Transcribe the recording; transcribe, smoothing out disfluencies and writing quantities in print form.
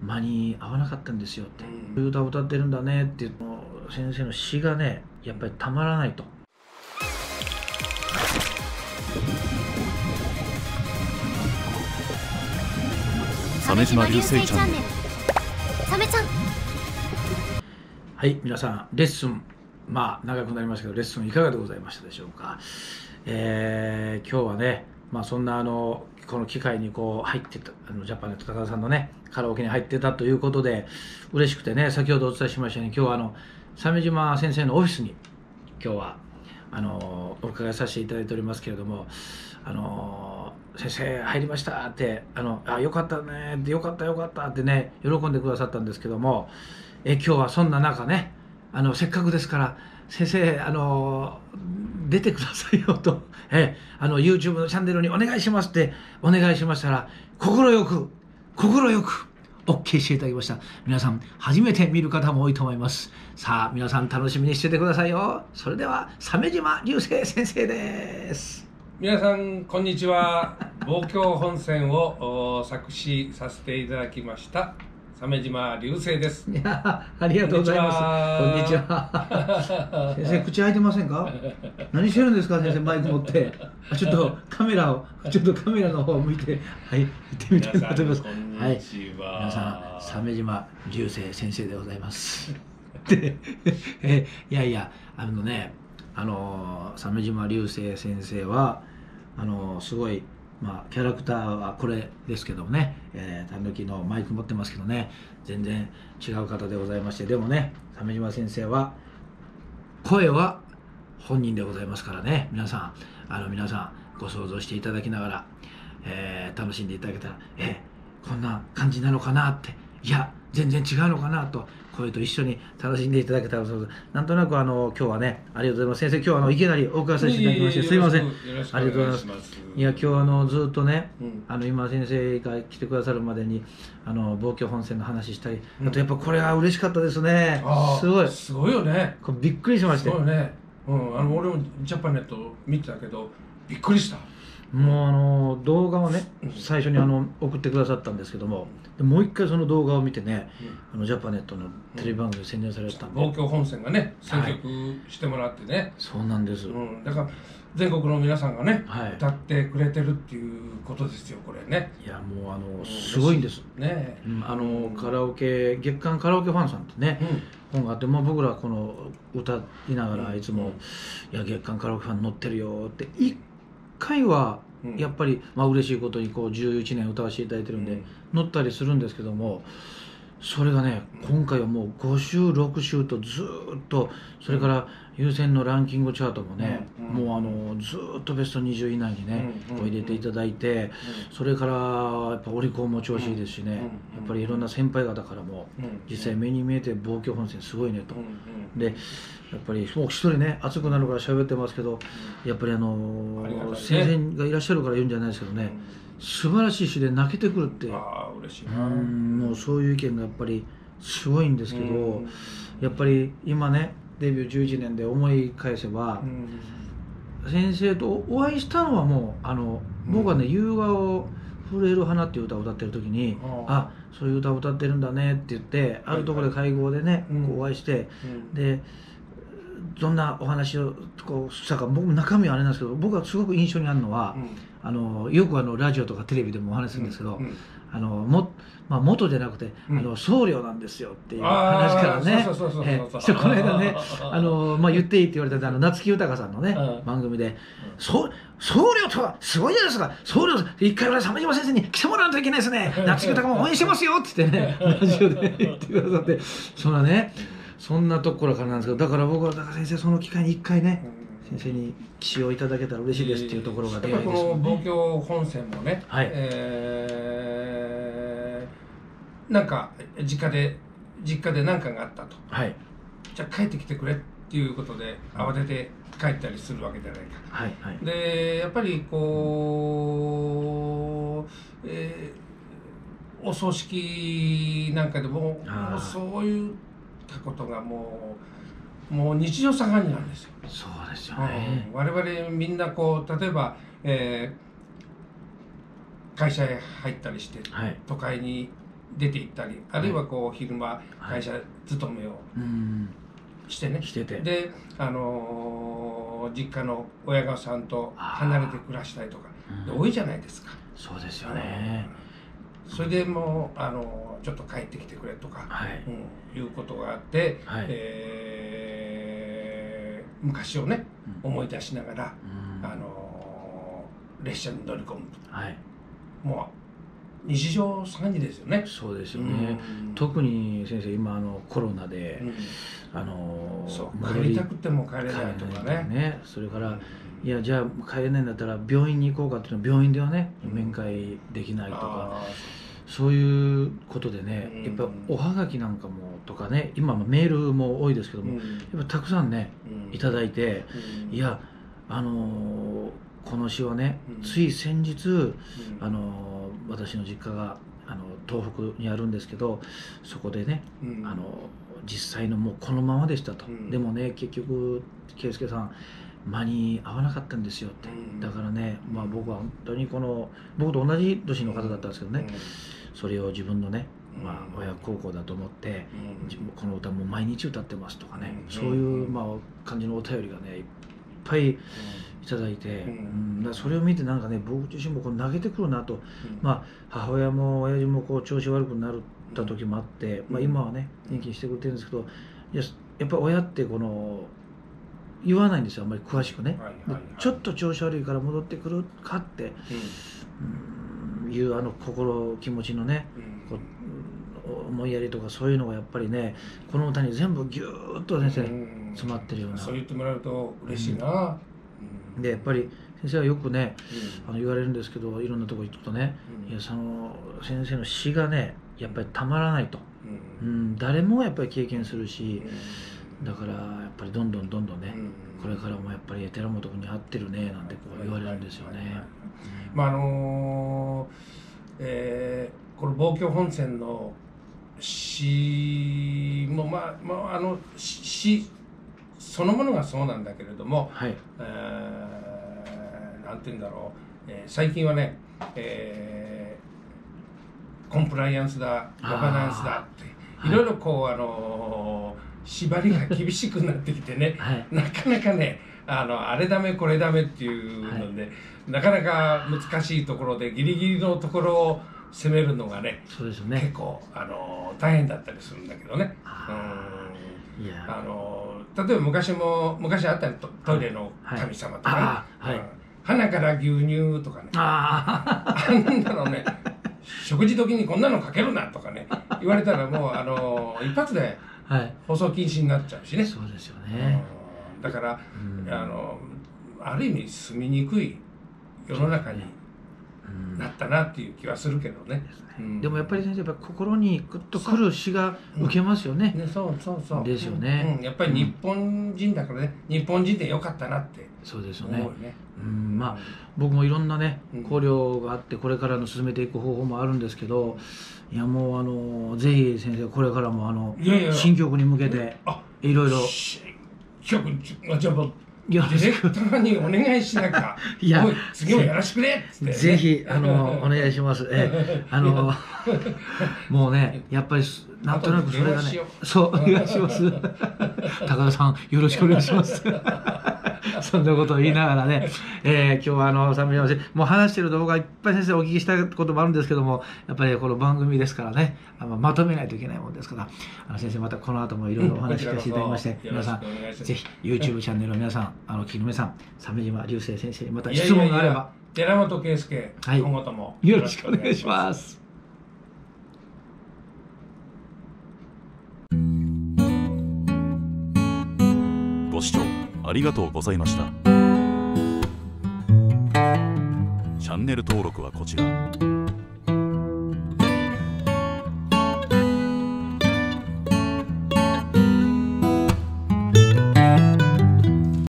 間に合わなかったんですよって、歌を歌ってるんだねっていう先生の詩がねやっぱりたまらないと。 鮫島流星チャンネル、サメちゃん。 はい、皆さんレッスン長くなりましたけどレッスンいかがでございましたでしょうか。今日はね、そんなこの機会に入ってたジャパネット高田さんのねカラオケに入ってたということで嬉しくてね、先ほどお伝えしましたように今日は鮫島先生のオフィスに今日はお伺いさせていただいておりますけれども、先生入りましたってよかったねってよかったってね喜んでくださったんですけども、今日はそんな中ねせっかくですから先生出てくださいよと、YouTube のチャンネルにお願いしますってお願いしましたら快く OK していただきました。皆さん初めて見る方も多いと思います。さあ皆さん楽しみにしててくださいよ。それでは鮫島流星先生です。 皆さんこんにちは。望郷本線を作詞させていただきました鮫島流星です。 いやありがとうございます。こんにちは。先生口開いてませんか？何してるんですか先生、マイク持って。ちょっとカメラの方を向いて行ってみたいなと思います。はい、皆さん鮫島流星先生でございます。でいや鮫島流星先生はすごいキャラクターはこれですけどもね、たぬきのマイク持ってますけどね、全然違う方でございまして、でもね鮫島先生は声は本人でございますからね、皆さんご想像していただきながら、楽しんでいただけたら、こんな感じなのかなって、いや全然違うのかなと、声と一緒に楽しんでいただけたらそうです。なんとなく今日はねありがとうございます。先生今日いきなりお伺いさせていただきましてすいません。ありがとうございます。いや今日ずっとね、今先生が来てくださるまでに望郷本線の話したり、あとやっぱこれは嬉しかったですね。 すごいよね。 びっくりしまして。 すごいね。俺もジャパネット見てたけどびっくりした。 もう動画をね最初に送ってくださったんですけども、もう一回その動画を見てね、ジャパネットのテレビ番組で宣伝されてたんで、 望郷本線がね選曲してもらってね、 そうなんです、 だから全国の皆さんがね、歌ってくれてるっていうことですよこれね。 いやもうすごいんですね。カラオケ月刊カラオケファンさんってね、本があって、僕らこの歌いながらいつも「いや月刊カラオケファン載ってるよ」って1回はやっぱり嬉しいことに11年歌わせていただいてるんで載ったりするんですけども、それがね今回はもう5週6週とずっと、それから優先のランキングチャートもねもうずっとベスト20以内にね入れていただいて、それからやっぱオリコンも調子いいですしね、やっぱりいろんな先輩方からも実際目に見えて望郷本線すごいねと。でやっぱりもう一人ね熱くなるから喋ってますけど、やっぱり先生がいらっしゃるから言うんじゃないですけどね、素晴らしい詩で泣けてくるって、 嬉しいな。 もうそういう意見がやっぱりすごいんですけど、やっぱり今ねデビュー11年で思い返せば、先生とお会いしたのはもう僕はね「夕顔震える花」っていう歌を歌ってる時にそういう歌を歌ってるんだねって言って、あるところで会合でねお会いして、でどんなお話をしたか、僕も中身はあれなんですけど、僕はすごく印象にあるのは、よくラジオとかテレビでもお話するんですけど、元じゃなくて僧侶なんですよっていう話からね、この間ね言っていいって言われた夏木豊さんのね番組で「僧侶とはすごいじゃないですか、僧侶一回ぐらい鮫島先生に来てもらわないといけないですね、夏木豊も応援してますよ」って言ってねラジオで言ってくださって、そんなところからなんですけど、だから僕は先生その機会に一回ね先生に起用いただけたら嬉しいですっていうところがでかいですよね。 この望郷本線もね、なんか実家で何かがあったと、じゃあ帰ってきてくれっていうことで慌てて帰ったりするわけじゃないか。でやっぱりお葬式なんかでもそういったことがもう日常茶飯事なんですよ。 そうですよね。 我々みんな例えば、会社へ入ったりして、都会に出て行ったり、あるいはこう昼間会社勤めをしてね、で実家の親御さんと離れて暮らしたりとか多いじゃないですか。 そうですよね。 それでもうちょっと帰ってきてくれとか、いうことがあって、昔をね思い出しながら、列車に乗り込むと、もう日常茶飯事ですよね。 そうですよね。特に先生今コロナで、 帰りたくても帰れないとかね。 それからいやじゃあ帰れないんだったら病院に行こうかっていうのは病院ではね面会できないとか、そういうことでね、やっぱおはがきなんかもとかね、今メールも多いですけども、やっぱたくさんねいただいて、いやこの詩はね、つい先日私の実家が東北にあるんですけど、そこでね実際のもうこのままでしたと、でもね結局圭介さん間に合わなかったんですよって、だからね、僕は本当に僕と同じ年の方だったんですけどね、それを自分のね、親孝行だと思って、この歌も毎日歌ってますとかね、そういう感じのお便りがねいっぱいいただいて、それを見てなんかね僕自身も投げてくるなと、母親も親父も調子悪くなった時もあって、今はね元気にしてくれてるんですけど、やっぱり親って言わないんですよ、あんまり詳しくね。ちょっと調子悪いから戻ってくるかっていう気持ちのね、思いやりとかそういうのがやっぱりねこの歌に全部ギューッと先生詰まってるような。 そう言ってもらうと嬉しいな。 でやっぱり先生はよくね言われるんですけど、いろんなとこ行くとね、いや先生の詩がねやっぱりたまらないと、誰もやっぱり経験するし、だからやっぱりどんどんね、これからもやっぱり寺本君に合ってるねなんて言われるんですよね。 この望郷本線の詩も詩そのものがそうなんだけれども、なんていうんだろう、最近はね、コンプライアンスだガバナンスだっていろいろ縛りが厳しくなってきてね、なかなかねあれダメこれダメっていうので、なかなか難しいところでギリギリのところを攻めるのがね、 そうですね、 結構大変だったりするんだけどね。例えば昔あったトイレの神様とかね、花から牛乳とかね、なんだろうね、食事時にこんなのかけるなとかね言われたらもう一発で放送禁止になっちゃうしね。 そうですよね。 だからある意味住みにくい世の中になったなっていう気はするけどね。 でもやっぱり先生、心にグッとくる詩が受けますよね。 そうですよね。 やっぱり日本人だからね、日本人でよかったなってそうですよね。僕もいろんなね考慮があってこれからの進めていく方法もあるんですけど、いやもうぜひ先生これからも新曲に向けていろいろじゃあディレクターにお願いしなきゃおい次もやらしてくれっつって、 ぜひお願いします。もうねやっぱりなんとなくそれがね、そうお願いします。高田さんよろしくお願いします。そんなことを言いながらね、今日は寒い話もう話してる動画いっぱい先生お聞きしたこともあるんですけども、やっぱりこの番組ですからねまとめないといけないもんですから、先生またこの後もいろいろお話聞かせていただきまして、皆さんぜひ YouTube チャンネルの皆さん聞きの皆さん、鮫島隆成先生にまた質問があれば寺本圭佑、今後ともよろしくお願いします。 ご視聴ありがとうございました。チャンネル登録はこちら。